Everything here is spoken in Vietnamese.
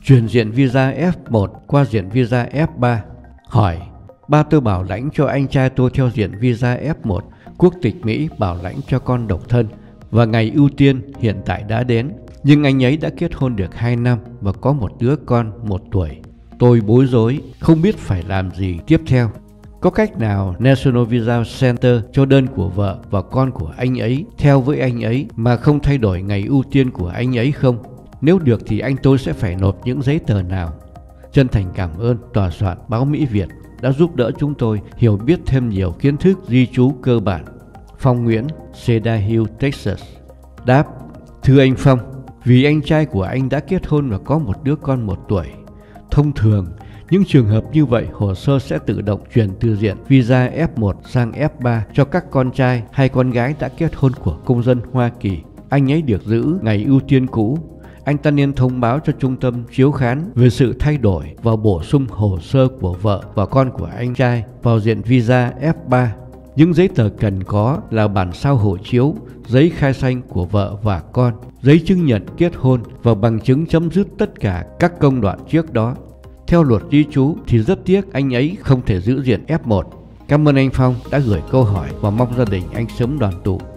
Chuyển diện visa F1 qua diện visa F3. Hỏi: ba tôi bảo lãnh cho anh trai tôi theo diện visa F1, quốc tịch Mỹ, bảo lãnh cho con độc thân, và ngày ưu tiên hiện tại đã đến. Nhưng anh ấy đã kết hôn được 2 năm và có một đứa con 1 tuổi. Tôi bối rối, không biết phải làm gì tiếp theo. Có cách nào National Visa Center cho đơn của vợ và con của anh ấy theo với anh ấy mà không thay đổi ngày ưu tiên của anh ấy không? Nếu được thì anh tôi sẽ phải nộp những giấy tờ nào? Chân thành cảm ơn tòa soạn báo Mỹ Việt đã giúp đỡ chúng tôi hiểu biết thêm nhiều kiến thức di trú cơ bản. Phong Nguyễn, Cedar Hill, Texas. Đáp: thưa anh Phong, vì anh trai của anh đã kết hôn và có một đứa con 1 tuổi. Thông thường, những trường hợp như vậy hồ sơ sẽ tự động chuyển từ diện visa F1 sang F3 cho các con trai hay con gái đã kết hôn của công dân Hoa Kỳ. Anh ấy được giữ ngày ưu tiên cũ. Anh ta nên thông báo cho trung tâm chiếu khán về sự thay đổi và bổ sung hồ sơ của vợ và con của anh trai vào diện visa F3. Những giấy tờ cần có là bản sao hộ chiếu, giấy khai sinh của vợ và con, giấy chứng nhận kết hôn và bằng chứng chấm dứt tất cả các công đoạn trước đó. Theo luật di trú thì rất tiếc anh ấy không thể giữ diện F1. Cảm ơn anh Phong đã gửi câu hỏi và mong gia đình anh sớm đoàn tụ.